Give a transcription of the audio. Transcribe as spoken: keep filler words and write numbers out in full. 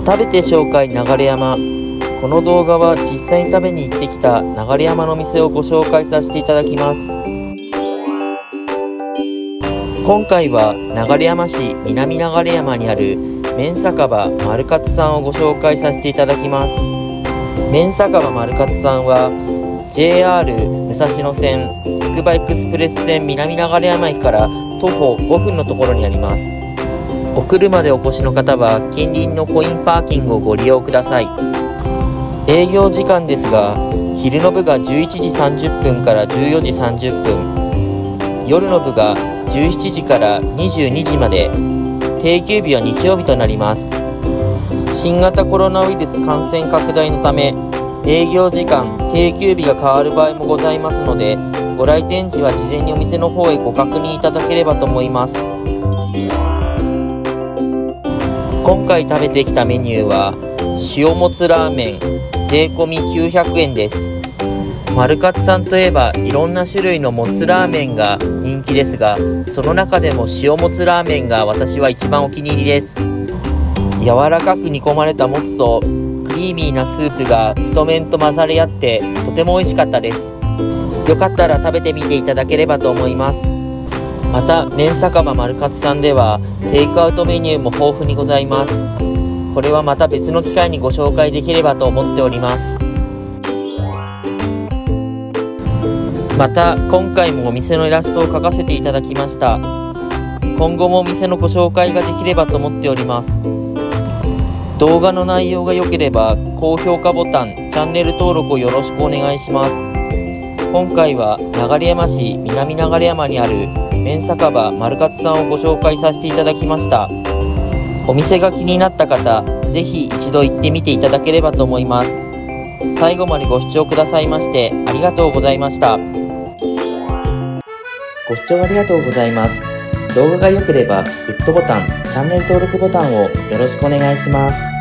食べて紹介流山。この動画は実際に食べに行ってきた流山の店をご紹介させていただきます。今回は流山市南流山にある麺酒場丸勝さんをご紹介させていただきます。麺酒場丸勝さんは ジェイアール 武蔵野線つくばエクスプレス線南流山駅から徒歩ごふんのところにあります。お車でお越しの方は近隣のコインパーキングをご利用ください。営業時間ですが、昼の部がじゅういちじさんじゅっぷんからじゅうよじさんじゅっぷん、夜の部がじゅうしちじからにじゅうにじまで、定休日は日曜日となります。新型コロナウイルス感染拡大のため、営業時間、定休日が変わる場合もございますので、ご来店時は事前にお店の方へご確認いただければと思います。今回食べてきたメニューは塩もつラーメン税込みきゅうひゃくえんです。丸勝さんといえばいろんな種類のもつラーメンが人気ですが、その中でも塩もつラーメンが私は一番お気に入りです。柔らかく煮込まれたもつとクリーミーなスープが太麺と混ざり合ってとても美味しかったです。よかったら食べてみていただければと思います。また麺酒場丸勝さんではテイクアウトメニューも豊富にございます。これはまた別の機会にご紹介できればと思っております。また今回もお店のイラストを描かせていただきました。今後もお店のご紹介ができればと思っております。動画の内容が良ければ高評価ボタン、チャンネル登録をよろしくお願いします。今回は流山市南流山にある麺酒場丸勝さんをご紹介させていただきました。お店が気になった方、ぜひ一度行ってみていただければと思います。最後までご視聴くださいましてありがとうございました。ご視聴ありがとうございます。動画が良ければグッドボタン、チャンネル登録ボタンをよろしくお願いします。